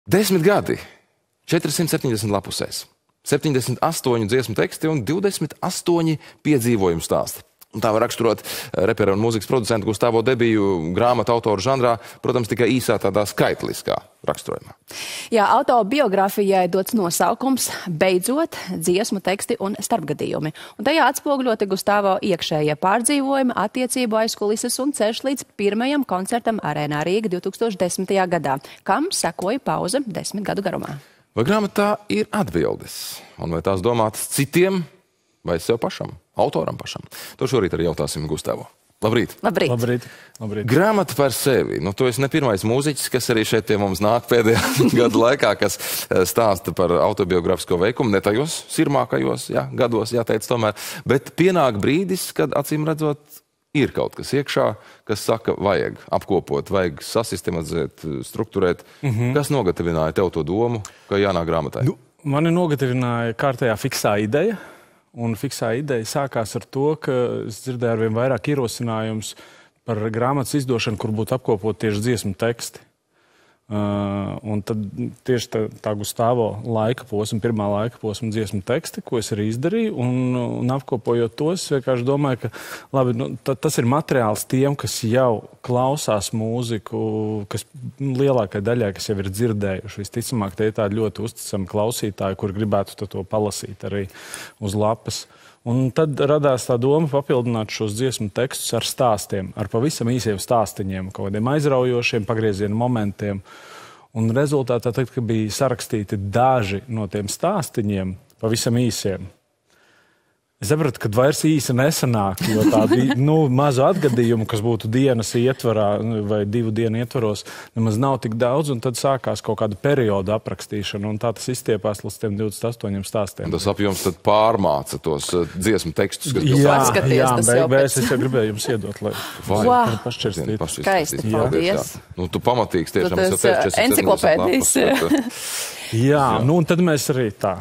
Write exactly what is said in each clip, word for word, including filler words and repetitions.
Desmit gadi, četrsimt septiņdesmit lapusēs, septiņdesmit astoņi dziesmu teksti un divdesmit astoņi piedzīvojumu stāsti. Un tā var raksturot repera un mūzikas producentu Gustavo debiju grāmatu autoru žanrā, protams, tikai īsā tādā skaitliskā raksturojumā. Jā, autobiogrāfijai dots nosaukums Beidzot, dziesmu teksti un starpgadījumi. Un tajā atspoguļoti Gustavo iekšējie pārdzīvojumi, attiecību aizkulises un ceļš līdz pirmajam koncertam Arēnā Rīga divtūkstoš desmitajā gadā, kam sekoja pauze desmit gadu garumā. Vai grāmatā ir atbildes? Un vai tās domātas citiem vai sev pašam, autoram pašam? To šorīt arī jautāsim Gustavo. Labrīt! Labrīt! Labrīt. Labrīt. Grāmata par sevi. Nu, tu esi ne pirmais mūziķis, kas arī šeit pie mums nāk pēdējā gadu laikā, kas stāsta par autobiogrāfisko veikumu, ne tajos sirmākajos jā, gados, jāteic tomēr, bet pienāk brīdis, kad acīm redzot ir kaut kas iekšā, kas saka, vajag apkopot, vajag sasistematizēt, strukturēt. Mm-hmm. Kas nogatavināja tev to domu, ka jānāk grāmatai? Nu, mani nogatavināja kārtējā fiksā ideja. Un fiksā ideja sākās ar to, ka es dzirdēju arvien vairāk ierosinājumus par grāmatas izdošanu, kur būtu apkopot tieši dziesmu teksti. Uh, un tad tieši tā, tā Gustavo laika posma, pirmā laika posma dziesmu teksti, ko es arī izdarīju, un, un apkopojot tos, es vienkārši domāju, ka labi, nu, ta, tas ir materiāls tiem, kas jau klausās mūziku, kas lielākai daļai, kas jau ir dzirdējuši. Visticamāk, tie ir tādi ļoti uzticami klausītāji, kur gribētu to, to palasīt arī uz lapas. Un tad radās tā doma papildināt šos dziesmu tekstus ar stāstiem, ar pavisam īsiem stāstiņiem, kaut kādiem aizraujošiem pagriezienu momentiem. Un rezultātā, tad, kad bija sarakstīti daži no tiem stāstiņiem, pavisam īsiem, es sapratu, ka vairs īsi nesanāk, jo tādi nu, mazu atgadījumu, kas būtu dienas ietvarā vai divu dienu ietvaros, nemaz nav tik daudz, un tad sākās kaut kāda perioda aprakstīšana, un tā tas izstiepās līdz tiem divdesmit astoņiem stāstiem. Un tas apjoms tad pārmāca tos uh, dziesmu tekstus, kas jā, atskaties, jā, tas beig, jau beig, pēc. es jau gribēju jums iedot, lai Wow. pašķirstītu. Skaisti, paldies. Nu, tu pamatīgs tiešām. Tas, es jau teicu, četrdesmit enciklopēdijas. lapas, Jā, nu un tad mēs arī tā.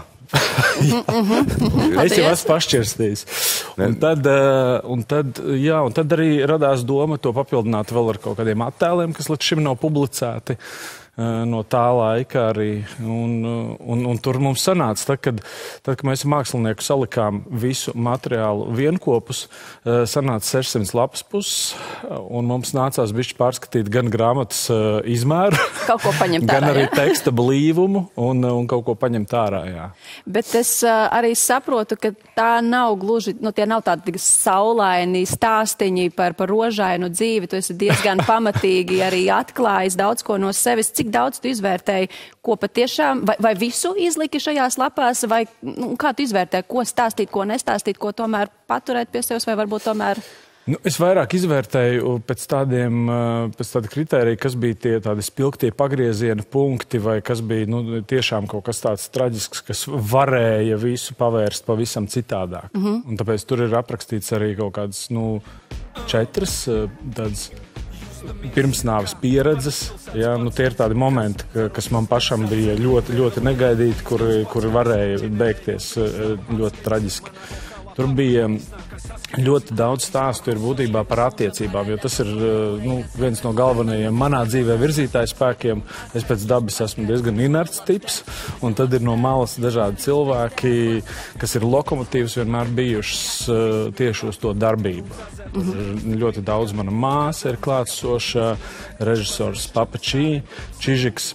Es jau esmu pašķirstījis. Un tad, un, tad, jā, un tad arī radās doma to papildināt vēl ar kaut kādiem attēliem, kas līdz šim nav publicēti no tā laika arī. Un, un, un tur mums sanāca, tad, kad, tad, kad mēs mākslinieku salikām visu materiālu vienkopus, sanāca sešsimt lapas puses, un mums nācās bišķi pārskatīt gan grāmatas izmēru, Kaut ko paņemt gan ārā, arī jā? teksta blīvumu un, un kaut ko paņemt ārā, jā. Bet es uh, arī saprotu, ka tā nav gluži, nu tie nav tādi saulaini stāstiņi par, par rožainu dzīvi. Tu esi diezgan pamatīgi arī atklājis daudz ko no sevis. Cik daudz tu izvērtēji, ko patiešām, vai, vai visu izliki šajās lapās, vai nu, kā tu izvērtēji, ko stāstīt, ko nestāstīt, ko tomēr paturēt pie sevis, vai varbūt tomēr... Nu, es vairāk izvērtēju pēc tādiem, pēc tāda kritērija, kas bija tie tādi spilgtie pagrieziena punkti, vai kas bija nu, tiešām kaut kas tāds traģisks, kas varēja visu pavērst pavisam citādāk. Mm-hmm. Un tāpēc tur ir aprakstīts arī kaut kādas, nu, četras tādas pirmsnāves pieredzes. Jā, nu, tie ir tādi momenti, kas man pašam bija ļoti, ļoti negaidīti, kuri, kuri varēja beigties ļoti traģiski. Tur bija ļoti daudz stāstu ir būtībā par attiecībām, jo tas ir nu, viens no galvenajiem manā dzīvē virzītāju spēkiem. Es pēc dabas esmu diezgan inerts tips, un tad ir no malas dažādi cilvēki, kas ir lokomotīvs vienmēr bijušas tieši uz to darbību. Mm-hmm. Ļoti daudz mana māsa ir klātsoša, režisors Papačī, Čižiks,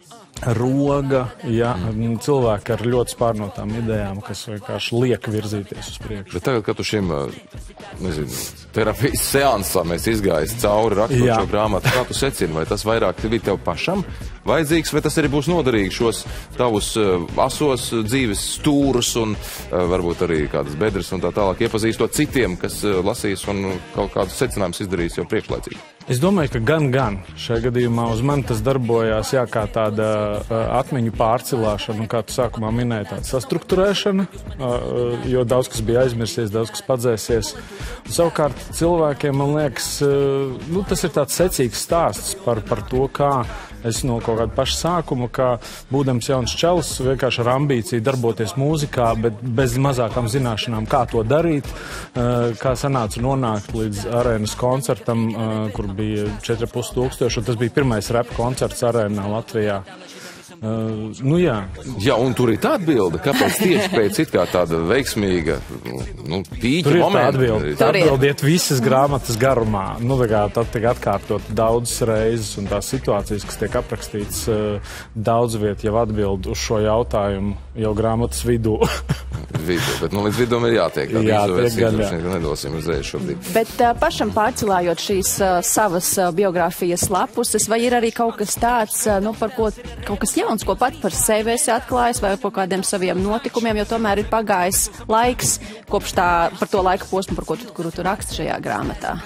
Roga, jā, cilvēki ar ļoti spārnotām idejām, kas vienkārši liek virzīties uz priekšu. Bet tagad, kad tu šim, nezinu, terapijas seansām esi izgājis cauri rakstot šo grāmatu, kā tu secini, vai tas vairāk bija tev pašam vajadzīgs, vai tas arī būs noderīgi šos tavus asos dzīves stūrus un varbūt arī kādas bedres un tā tālāk iepazīstot citiem, kas lasīs un kaut kādus secinājumus izdarīs jau priekšlaicīgi? Es domāju, ka gan, gan. Šajā gadījumā uz mani tas darbojās, jā, kā tāda uh, atmiņu pārcilāšana, un kā tu sākumā minēji, tāda sastrukturēšana, uh, jo daudz kas bija aizmirsies, daudz kas padzēsies. Un, savukārt cilvēkiem, man liekas, uh, nu, tas ir tāds secīgs stāsts par, par to, kā es no kaut kāda paša sākuma, kā būdams jauns čalis, vienkārši ar ambīciju darboties mūzikā, bet bez mazākām zināšanām, kā to darīt, uh, kā sanāca nonākt līdz arēnas koncertam, uh, kur bija četri ar pus tūkstoši, un tas bija pirmais rap koncerts arēnā Latvijā. Uh, nu jā. Jā, un tur ir tā atbilde, kāpēc tieši pēc it kā tāda veiksmīga, nu, pīķa Tur ir tā momenta. atbilde. Tā atbilde iet visas grāmatas garumā. Nu, tā kā tad tiek atkārtot daudzas reizes, un tās situācijas, kas tiek aprakstītas uh, daudz viet, jau atbild uz šo jautājumu jau grāmatas vidū. Vidu, bet nu, līdz vidum ir jātiek. Jā, tiek gan, jā. Nedosim uzreiz šobrīd. Bet uh, pašam pārcelājot šīs uh, savas uh, biogrāfijas lapuses, vai ir arī kaut kas tāds, uh, nu, par ko kaut kas jauns, ko pat par sevi esi atklājis, vai par kādiem saviem notikumiem, jo tomēr ir pagājis laiks kopš tā, par to laika posmu, par ko tu, kuru tu raksti šajā grāmatā.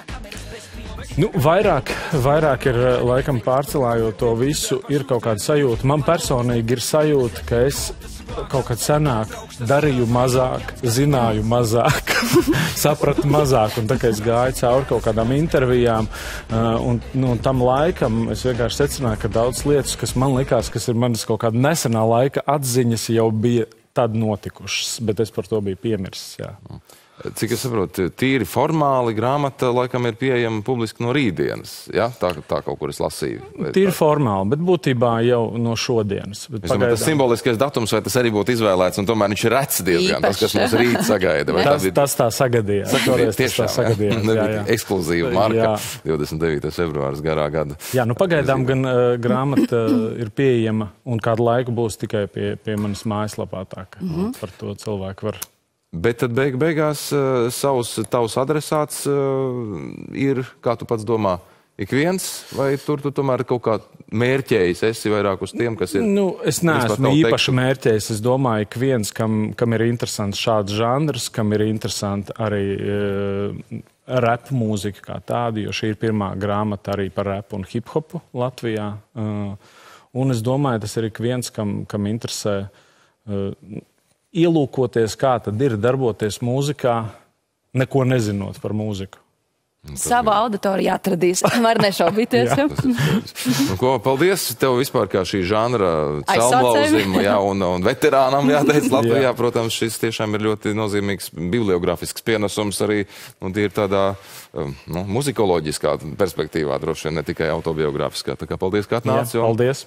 Nu, vairāk, vairāk ir, laikam, pārcelājot to visu, ir kaut kāda sajūta. Man personīgi ir sajūta, ka es kaut kad senāk darīju mazāk, zināju mazāk, sapratu mazāk, un tā kā es gāju cauri kaut kādām intervijām, un nu, tam laikam es vienkārši secināju, ka daudz lietas, kas man likās, kas ir manas kaut kāda nesenā laika atziņas, jau bija tad notikušas, bet es par to biju piemirsis, jā. Cik es saprotu, tīri formāli grāmata laikam ir pieejama publiski no rītdienas, ja? Tā, tā kaut kur es lasīju. Tīri formāli, bet būtībā jau no šodienas. Bet es domāju, tas simboliskais datums, vai tas arī būtu izvēlēts, un tomēr viņš ir rets diezgan, tas, kas mums rīt sagaida. Vai tas, tas tā sagadījās. Sagadījās, tiešām, tas tā sagadījās, jā, jā. Ekskluzīva marka, divdesmit devītais februāris garā gada. Jā, nu pagaidām gan uh, grāmata uh, ir pieejama, un kādu laiku būs tikai pie, pie manas mājaslapā, tā ka mm-hmm. par to cilvēku var... Bet tad beig beigās uh, savus, tavs adresāts uh, ir, kā tu pats domā, ik viens, vai tur tu tomēr kaut kā mērķējis esi vairāk uz tiem, kas ir... Nu, es neesmu īpaši mērķējis. Es domāju, ik viens, kam, kam ir interesants šāds žanrs, kam ir interesanti arī uh, rap mūzika kā tāda, jo šī ir pirmā grāmata arī par rapu un hip-hopu Latvijā. Uh, un es domāju, tas ir ik viens, kam, kam interesē... Uh, ielūkoties, kā tad ir darboties mūzikā, neko nezinot par mūziku. Savu auditoriju atradīs, var nešaubīties. Nu, ko, paldies tev vispār kā šī žanra celmlauzim, jā, un, un veterānam, jāteic, Latvijā. Jā. Protams, šis tiešām ir ļoti nozīmīgs bibliogrāfisks pienesums arī, un tie ir tādā, nu, muzikoloģiskā perspektīvā, droši vien ne tikai autobiogrāfiskā. Tā kā paldies, ka atnāc. Jā, paldies.